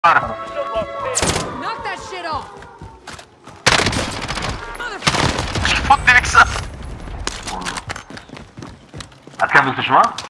Knock that shit off. فضي لك. هتكمل تشمع؟